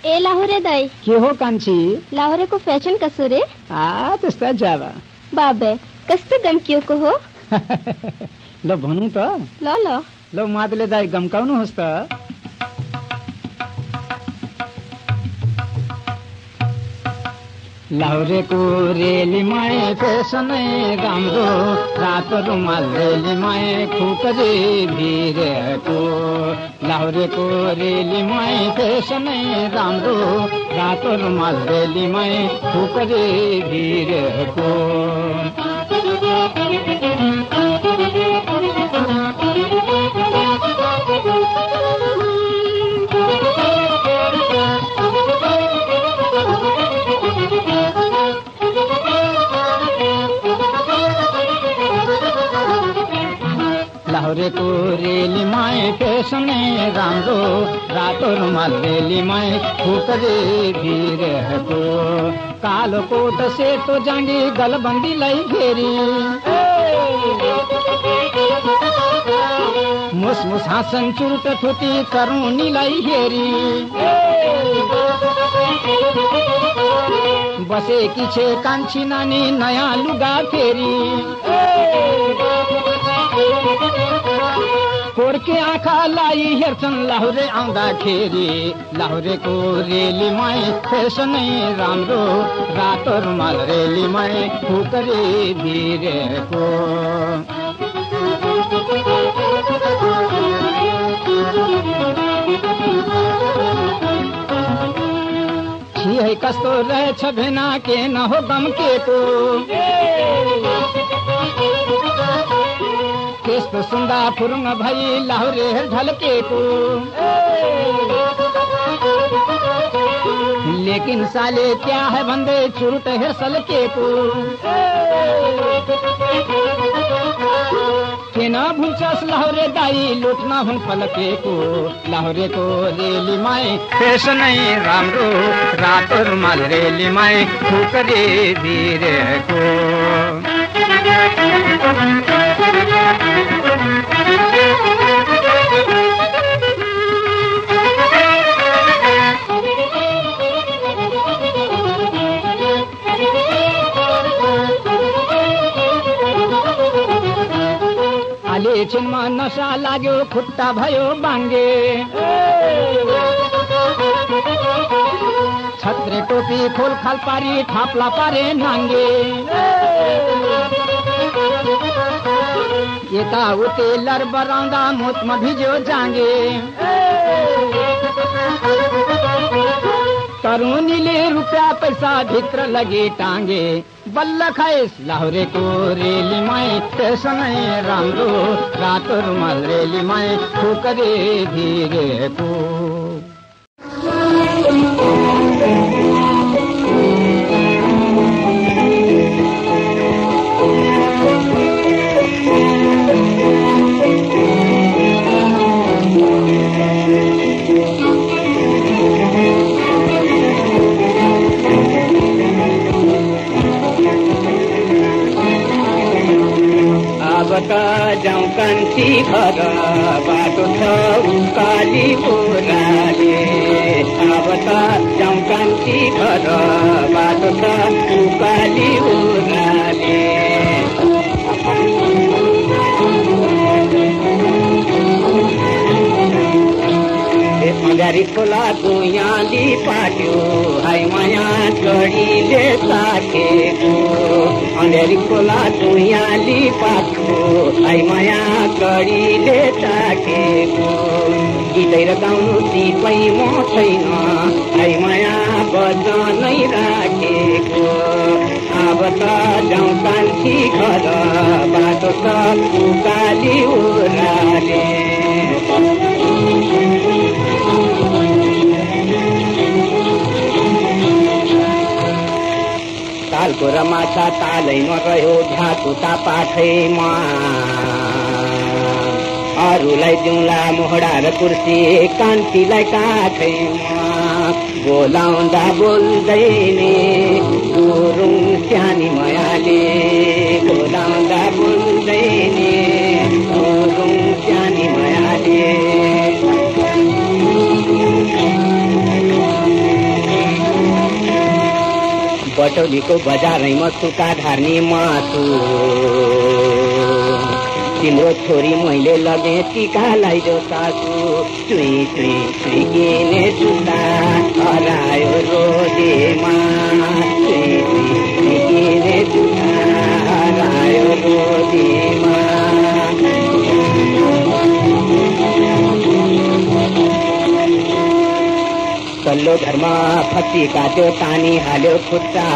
ए लाहोरे दाई के हो कान्छी? लाहोरेको फेसन कसो रे? त्यस्ता जाबा बाबे कस्तो गम्किएको हो? ल भनौँ त। ल मादले दाई गम्काउनुहोस् त। लाहुरेको रेलीमाई फेसनै राम्रो, रातो रुमाल रेलीमाई खुकरे भिरेको। लाहुरेको रेलीमाई फेसनै राम्रो, रातो रुमाल रेलीमाई खुकरे भिरेको। लाहुरेको रेलीमाई फेसनै राम्रो, रातो रुमाल रेलीमाई खुकरे भिरेको। कालो कोट सेतो जाँगी गलबन्दीलाई घेरी, मुसमुस हाँसन चुरुट ठुटी तरुणीलाई हेरी। बसेकी छे कान्छी नानी नयाँ लुगा फेरी, कोर्के आँखालाई हेर्छन् लाहुरे आउँदाखेरि। लाहुरेको रेलीमाई फेसनै राम्रो, रातो रुमाल रेलीमाई खुकरे भिरेको। छिहै कस्तो रहेछ भेना के न हो गम्केको। त्यस्तो सुन्दा फुरुङ भई लाहुरे ढल्केको। लेकिन साले क्या है भन्दै चुरुट हेर्सल्केको। किन भुल्छस् लाहुरे दाई लुट्न हुन् फल्केको। लाहुरेको रेलीमाई फेसनै राम्रो, रातो रुमाल रेलीमाई खुकरे भिरेको। एकछिनमा नशा लाग्यो खुट्टा भयो बाङ्गे। छत्रे टोपी खोलखाल पारी थाप्ला पारे नाङ्गे। यताउति लरबराउँदा मुतमा भिज्यो जाङ्गे। तरुनीले रुपियाँ पैसा भित्र लगे टाङ्गे। बल्ल खाइस लाहुरेको रेलीमाई फेसनै राम्रो, रातो रुमाल रेलीमाई खुकरे भिरेको। जाउँ कान्छी घर बाटो छ उकाली ओह्राले। अब त जाउँ कान्छी घर बाटो छ उकाली ओह्राले। अगाडि खोलाको याली पाट्यो हाई माया चढीले साकेको। अँध्यारी खोलाको याली पाट्यो हाई माया चढीले साकेको। गीतै र गाउनु सिपै म छैन हाई माया बजानै राखेको। अब त जाउँ कान्छी घर बाटो छ उकाली ओह्राले। तालको र माछा तालैमा रह्यो झाकुता पाठैमा। अरूलाई दिउँला मोहडा र कुर्सी कान्तिलाई काखैमा। बोलाउँदा बोल्दैने गुरुङ सानी मायाले। बोलाउँदा बोल्दैने गुरुङ सानी मायाले। बटौलीको बजारैमा सुका ढार्ने मासु तिम्रो छोरी मैले लगे टिकालाई जो सासु चुई चुई चुई किने जुत्ता हरायो रोदेमा चुई चुई चुई किने जुत्ता हरायो रोदेमा तल्लो घरमा फत्ती काट्यो तानी हाल्यो खुट्टा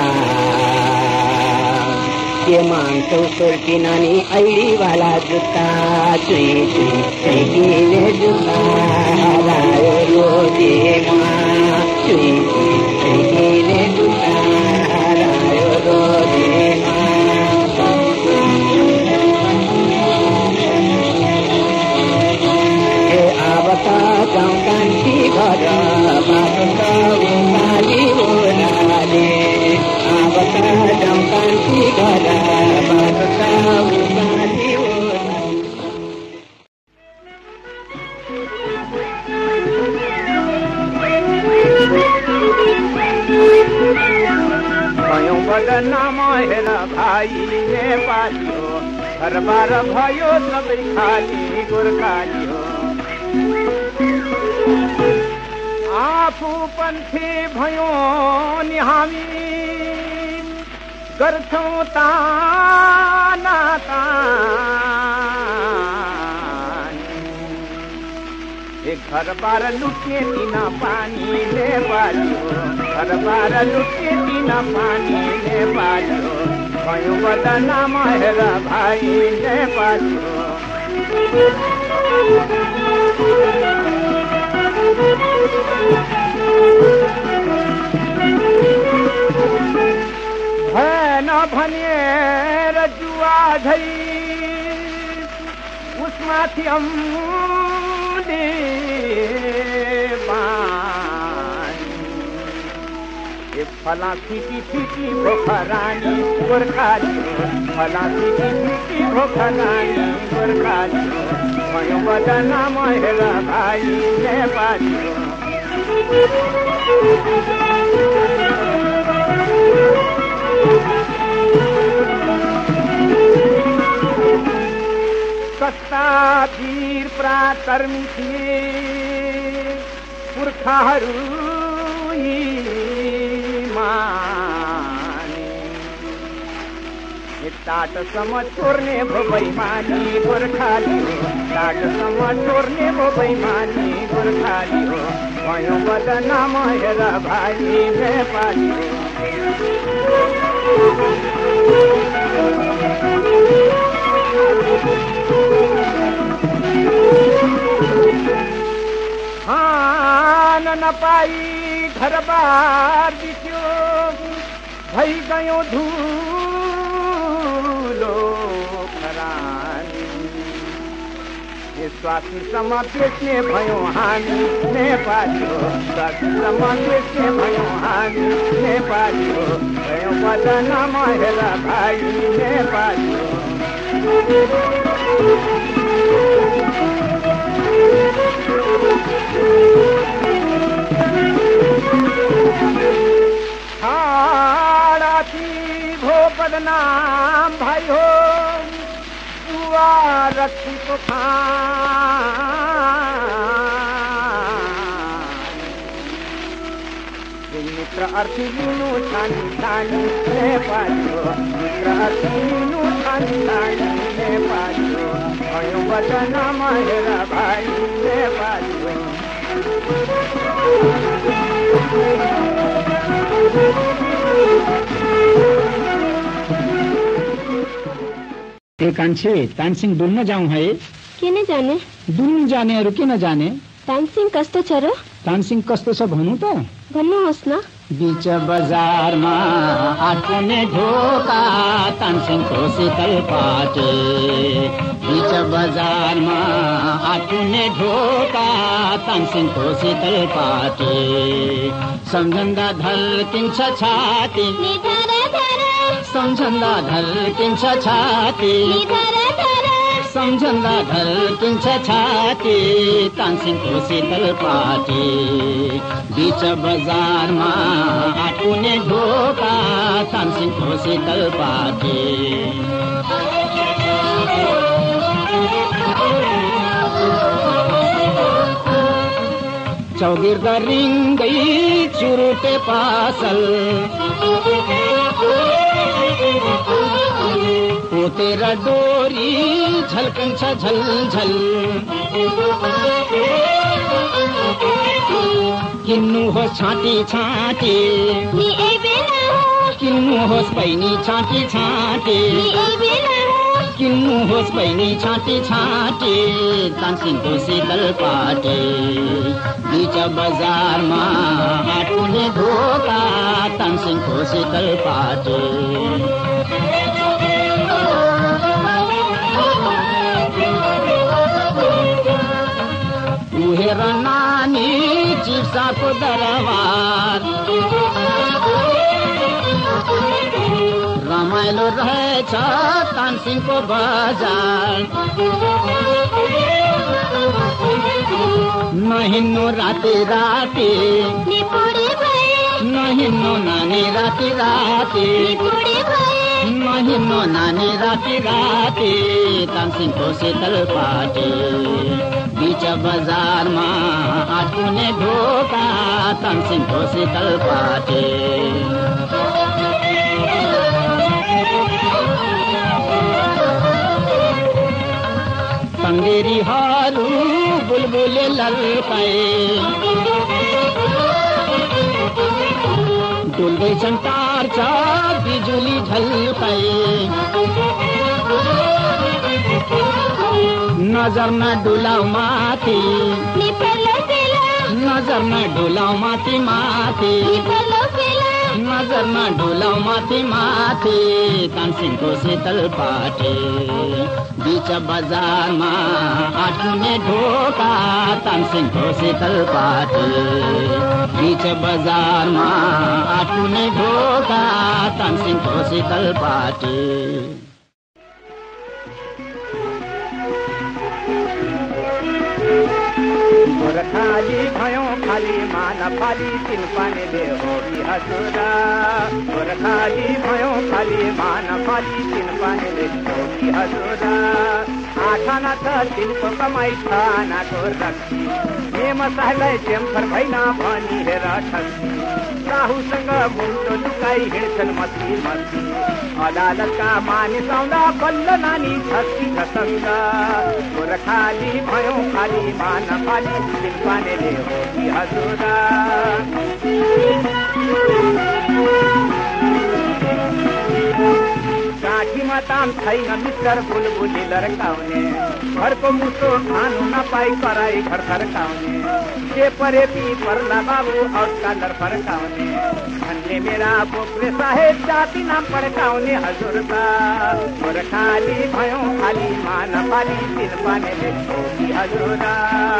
के माग्छौ सोल्टी नानी ऐडीवाला जुत्ता चुई चुई चुई किने जुत्ता हरायो रोदेमा चुई चुई चुई किने जुत्ता हरायो रोदेमा आवता गाउँ कान्ती घर बाटो त उकाली ओह्राले आवता गाउँ कान्ती घर बाटो त उकाली ओह्राले भयौँ बदनाम हेर भाइ नेपाली हो घरबार भयो सबै खाली गोर्खाली हो आफू पन्थी भयो नि हामी गर्छौँ ताना घरबार लुटे दिन पानी नेपाली हो घरबार लुटे दिन पानी नेपाली हो भयो बदनाम हेर भाइ नेपाली हो भएन भनेर जुवा झै उसमाथि फला फिटी फिटी भोखरानी गोर्खाली हो फला फिटी फिटी भोखरानी गोर्खाली हो भयो बदनाम हेर भाइ नेपाली हो कस्ता वीर पराक्रमी थिए पुर्खाहरू टाटोसम्म चोर्ने भो बैमानी गोर्खाली हो टाटोसम्म चोर्ने भो बैमानी गोर्खाली हो भयो बदनाम हेर भाइ नेपाली हो खान नपाई घरबार बित्यो भइ गयो धुलो खरानी स्वास्थ्यसम्म बेच्ने भयो हामी नेपाली हो स्वास्थ्यसम्म बेच्ने भयो हामी नेपाली हो भयो बदनाम हेर भाइ नेपाली हो भो बदनाम भाइ हो जुवा रक्सीको मित्र अर्थी लिनु छानी छानी नेपाली हो मित्र अर्थी लिनु छानी छानी नेपाली हो भयो बदनाम हेर भाइ नेपाली हो कान्छे तानसिंह डुल्न जाउँ है किन जाने डुल्न जानेहरू किन जाने तानसिंह कस्तो छ र तानसिंह कस्तो छ भन्नु त भन्नुहोस् न बीच बजारमा आठुने ढोका तानसिंहको शीतल पाटे बीच बजारमा आठुने ढोका तानसिंहको शीतल पाटे सम्झन्दा ढल्किन्छ छाती सम्झन्दा ढल्किन्छ छाती सम्झँदा ढल्किन्छ छाती तानसिंहको शीतल पाटी बीच बजारमा आटुने ढोका तानसिंहको शीतल पाटी चौगिर्द रिङ्दै चुरुटे पासल पोतेर डोरी झल्कन्छ झलझल किन्नुहोस् छाँटी छाँटी किन्नुहोस् बहिनी छाँटी छाँटी किन्नुहोस् बहिनी छाँटी छाँटी तानसिंहको शीतल पाटी बीच बजारमा आटुने ढोका तानसिंहको शीतल पाटी उहेर नानी चिप्साको दरबार रमाइलो रहेछ तानसिंहको बजार नहिन्नु राति राति नहिन्नु नानी राति राति नहिन्नु नानी राति राति तानसिंहको शीतल पाटी बीच बजारमा आटुने ढोका तानसिंहको शीतल पाटी तंगेरीहरू बुलबुले लल्काए डुल्दैछन् टार्छ बिजुली झल्काए नजर न डुलाऊ माथि नजर न डुलाऊ माथि माथि नजर न डुलाऊ माथि माथि तानसिंहको शीतल पाटी बीच बजारमा आटुने ढोका तानसिंहको शीतल पाटी बीच बजारमा आटुने ढोका तानसिंहको शीतल पाटी खाली भयो खाली मान फाली तिन पानीले हो कि हजुरा खाली भयो खाली मान फाली तिन पानीले हो कि हजुरा आठाना छ तिनको कमाई खानाको रक्सी मेमसालाई टेम्फर भएन भनी हेर ठक्सी साहुसँग मुन्टो लुकाई हिँड्छन् मस्ती मस्ती अदालतका मानिस आउँदा बल्ल नानी छस्की छसँग खाली भयो खाली मान फाली तिन पानीले हो कि हजुरा काठीमा ताम छैन मिस्टर बुलबुली लर्काउने घरको मुसो खानु नपाई कराई घर फर्काउने के परेपी पर्ला बाबु औकालर फर्काउने भन्ने मेरा बोक्रे साहेब जाति नाम पड्काउने हजुरता खाली भयो खाली मान फाली तिन पानीले हो कि हजुरा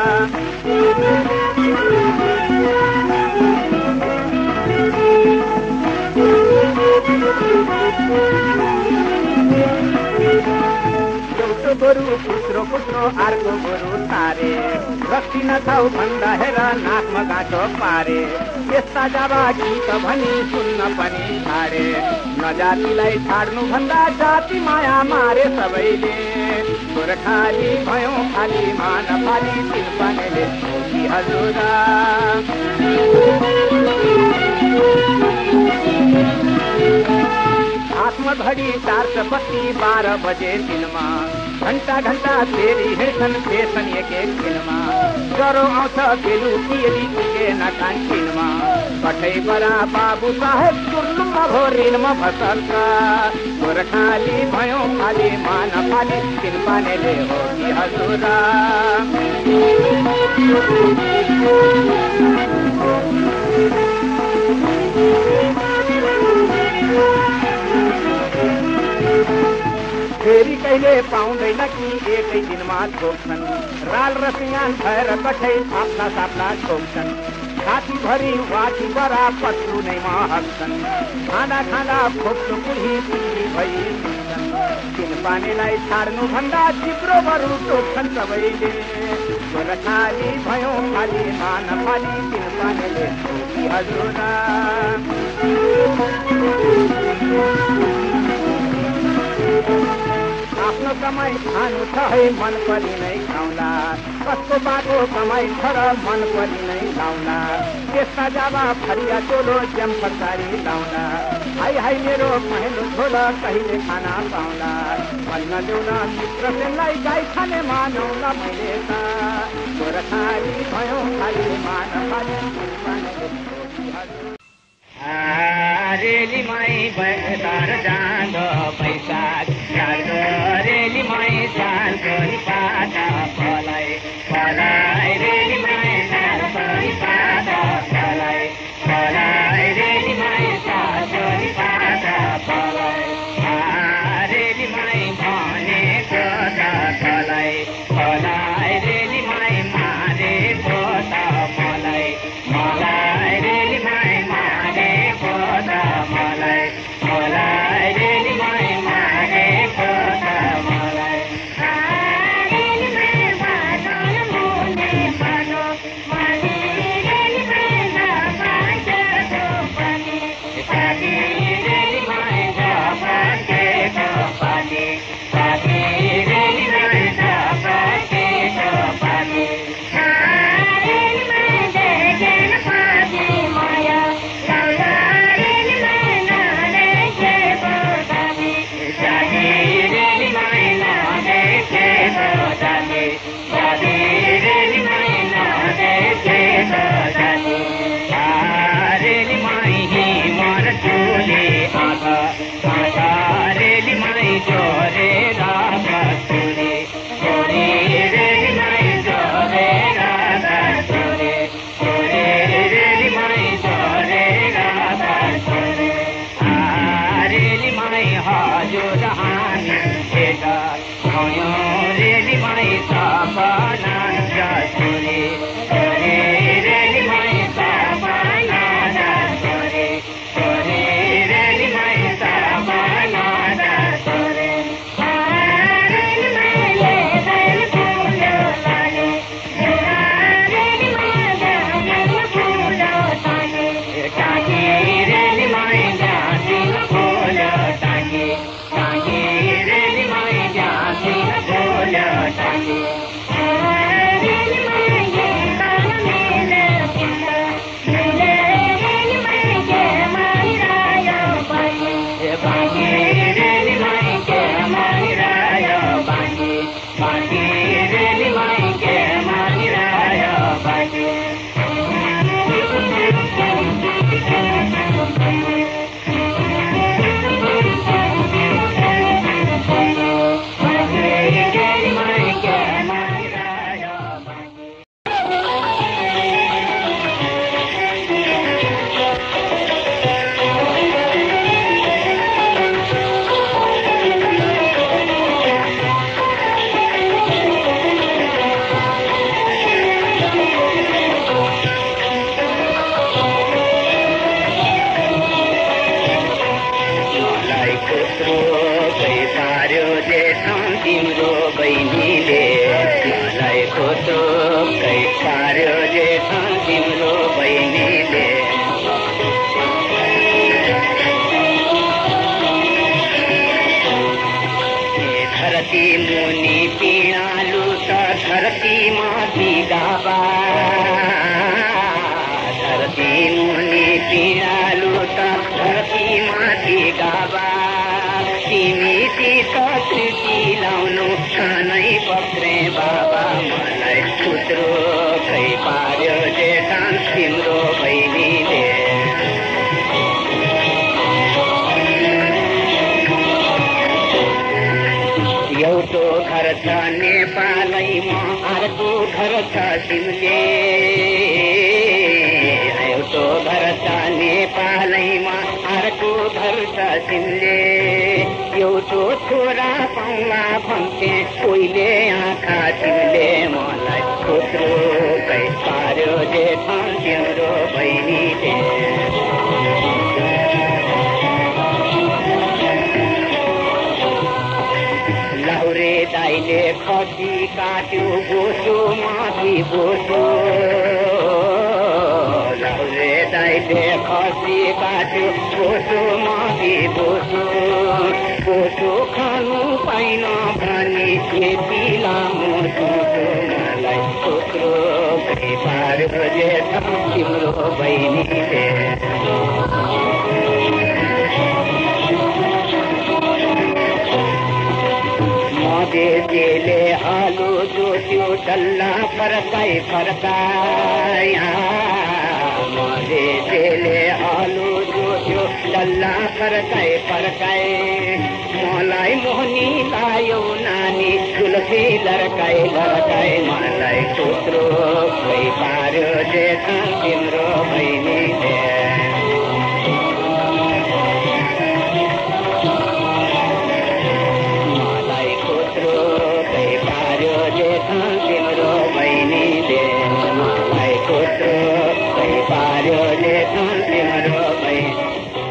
एउटा गोरु पुत्रो पुत्रो अर्को गोरु तारे रक्सी नखाऊ भन्दा हेर नाकमा गाँठो पारे यस्ता जाबा गीत भनी सुन्न पनि छाडे नजातिलाई छाड्नु भन्दा जाति माया मारे सबैले खाली भयो खाली मान फाली तिन पानीले हो कि हजुरा हातमा घडी 4:12 बजे दिनमा घण्टा घण्टा फेरि हिँड्छन् फेसन एक दिनमा ज्वरो आउँछ बेलुकी यदि पुगेन क्यान्टिनमा कठै बरा बाबु साहेब कुर्लुममा भोरिनमा फसल्छ खाली भयो खाली मान फाली तिन पानीले हो कि हजुरा फेरि कहिले पाउँदैन कि एकै दिनमा छोप्छन् राल र सिँगान भएर कठै साप्ला साप्ला छोप्छन् छातीभरि वाटी बरा पत्रू नै महक्छन् खाँदा खाँदा खोप्चो पुरी पुरी भई तिन पानीलाई छाड्नु भन्दा चिप्रो बरु टोक्छन् सबैले। गोरखाली भयो खाली मान फाली तिन पानीले टोकी हजुर। आफ्नो कमाई खानु छ है मन परि नै खाउला। कसको बाटो कमाई छ र मन परि नै लाउला। त्यसमा जावा फरिया चोलो ज्याम फसारी लाउला। हाई हाई मेरो पहेँलो झोला कहिले खाना पाउला। भन्न देउन मित्र प्रेमलाई गाई खाने मानौला मैले त। गोरखाली भयो खाली मान फाली रेली माई तार जाँदो बैशाख लाग्दो रेली माई सालको पाता फलाइ फलाइ रेली माई सालको पाता फलाइ फलाइ रेली माई सालको पाता फलाइ रेली माई भनेको त फलाइ फलाइ रेली माई मारेको त मलाई मलाई रेली माई मारेको त मलाई मलाई रेली माई मारेको त मलाई रेली माई मार्न मुने पानो माने रेली माई नपाएको पनि साथी रेली माई नपाएको पनि साथी रेली माई नपाएको पनि रेली माई देखेन पानी माया लाउला रेली माई नदेखेको पनि साथी रेली माई नदेखेको पनि साथी रेली माई नदेखेको पनि रेली माई हिमर चुले आँखा आँखा रेली माई जोरेर बसुरे छोरे रेली माई जोरेर बसुरे छोरे रेली माई जोरेर बसुरे रेली माई हजुर हामी भेट भयो रेली माई सपना जसुरे छोरे रेली माई सपना जसुरे छोरे रेली माई सपना जसुरे रेली माईले दैल फुलो लाने रेली माई दैल फुलो ताने काकी रेली माई जातिल फुलो ताने काकी रेली माई जातिल फुलो ताने रेली माई ताल मेले पिल्ला मेले रेली माई के माइरायो बानी बानी रेली माई के माइरायो बानी बानी रेली माई के माइरायो बानी रेली माई के माइरायो बानी मलाई कस्तो सार्यो जे तिम्रो बहिनीले मलाई कस्तो सार्यो जे तिम्रो बहिनीले धरती मुनि पिँडालु त धरती माथि गाबा धरती मुनि पिँडालु त धरती माथि गाबा तिमीसित कृति लाउनु खानै पक्रे बाबा मलाई पुत्रो खै पार्यो जेठान तिम्रो बहिनीले एउटो घर छ नेपालैमा अर्को घर छ सिमले एउटो घर छ नेपालैमा अर्को घर छ सिमले एउटो छोरा पाउला भन्थे कोहीले आँखा तिमीले मलाई पुत्रो कै पार्यो जेठान तिम्रो बहिनीले खसी काट्यो बोसो माथि बोसो लौरे दाइले खसी काट्यो बोसो माथि बोसो बोसो खानु पाइन भने यति लामो सोचो मलाई छोक्रो पार जेठ तिम्रो बहिनीले मधेसीले आलु जोत्यो डल्ला फर्काइ फर्काया मधेसीले आलु जोत्यो डल्ला फर्काइ फर्काइ मलाई मोहनी लायो नानी तुलसी लर्काइ लर्काइ मलाई छोत्रो खोइ पार्यो जेठा तिम्रो बहिनीले तिम्रो बहिनीले मलाई कोत्रो कही पार्यो जेठा तिम्रो बहिनी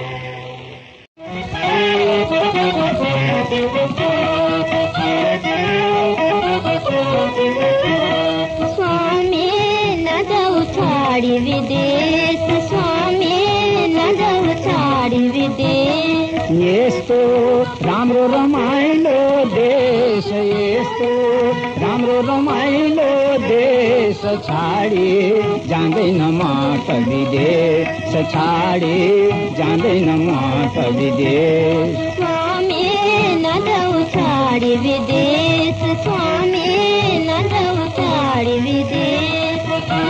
स्वामी न जाऊ छाडी विदेश स्वामी न जाऊ छाडी विदेश यस्तो राम्रो रमाइलो देश यस्तो राम्रो रमाइलो देश छाडी जाँदैन म त विदेश छाडी जाँदैन म त विदेश स्वामी न जाऊ छाडी विदेश स्वामी न जाऊ छाडी विदेश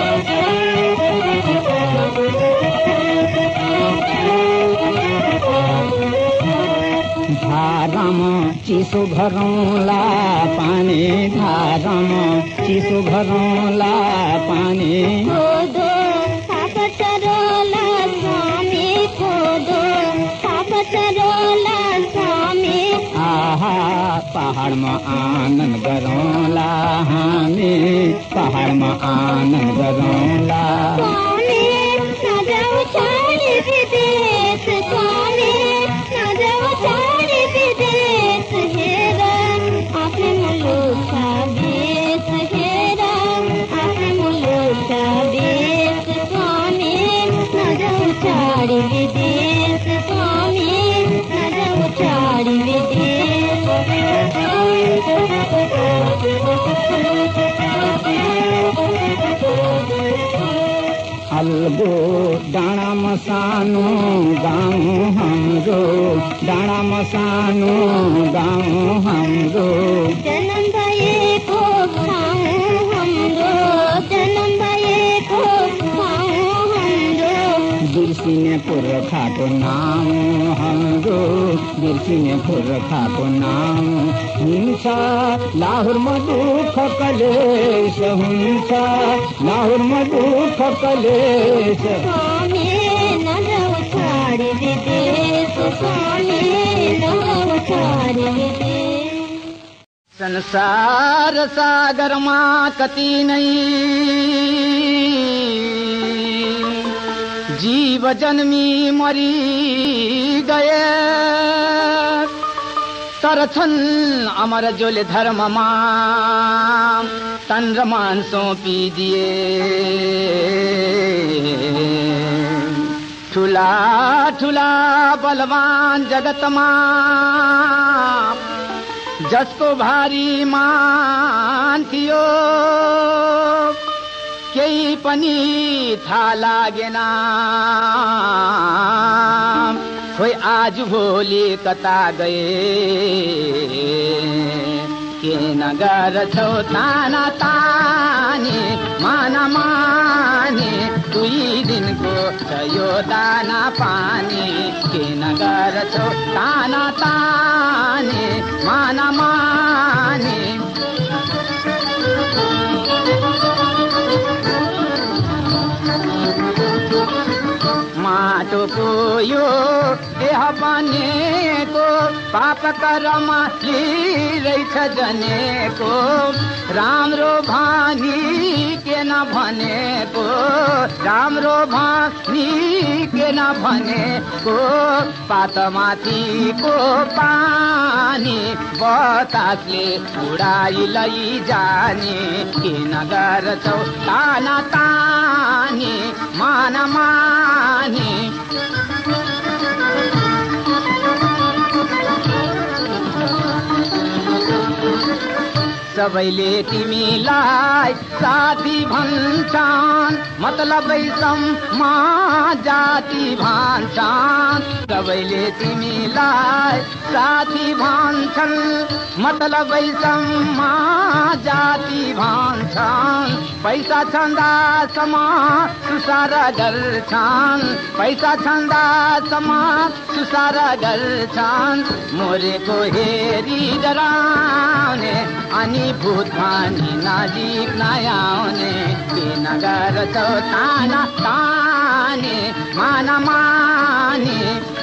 धारामा चिसो घरौँला पानी धारामा चिसो घरौँला पानी खोदो सापचरोला स्वामी खोदो सापचरोला स्वामी आहा पहाडमा आनन्द गरौँला हामी पहाडमा आनन्द गरौँला स्वामी न जाऊ छाडी विदेश स्वामी न जाऊ छाडी विदेश हेर आफ्नै मुलुक छ देश हेर आफ्नै मुलुक छ देश स्वामी न जाऊ छाडी विदेश स्वामी न जाऊ छाडी विदेश अल्गो डाँडामा सानो गाउँ हाम्रो डाँडामा सानो गाउँ हाम्रो जन्म भएको ठाउँ हाम्रो जन्म भएको ठाउँ हाम्रो बिर्सिने पुर्खाको नाम हाम्रो बिर्सिने पुर्खाको नाम हुन्छ लाहोरमा दुःख कलेश हुन्छ लाहोरमा दुःख कलेश स्वामी न जाऊ छाडी विदेश स्वामी न जाऊ छाडी विदेश संसार सागरमा कति नै जीव जन्मी मरी गए तर छन् अमर जोले धर्ममा तन र मान सौंपिदिए ठुला ठुला बलवान जगतमा जसको भारी मान थियो केही पनि थाहा लागेन खोइ आज भोलि कता गए के नगर्छौ ताना तानी माना मानी 2 दिनको छ यो दाना पानी के नगर्छौ ताना तानी माना मानी माटोको यो देह बनेको पाप कर्ममा लिइरहेछ जनेको राम्रो भानी के न भनेको को राम्रो भनी के न भनेको पातमाथिको पानी बतासले उडाइ लैजाने किन गर्छौ ताना तानी मान मानी सबैले तिमीलाई साथी भन्छन् मतलबै सम्म जाति भन्छन् सबैले तिमीलाई साथी भन्छन् मतलबै सम्म जाति भन्छन् पैसा छन्दासम्म सुसार गर्छन् पैसा छन्दासम्म सुसार गर्छन् मोरेको हेरी डराउने अनि भूत भानी नजिक नआउने किन गर्छौ ताना तानी मान मानी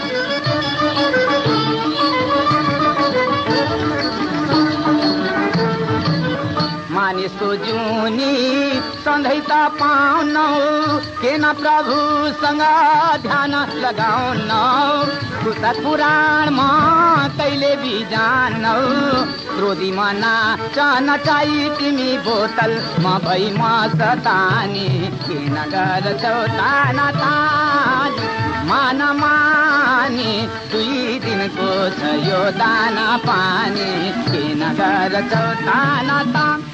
मानिसको जुनी सधैँ त पाउनौ किन प्रभुसँग ध्यान लगाउनौ पुस्तक पुराणमा कहिले बिजानौ क्रोधी मना नचाई तिमी बोतलमा भई म सतानी किन गर्छौ ताना तानी मान मानी 2 दिनको छ यो दाना पानी किन गर्छौ ताना तानी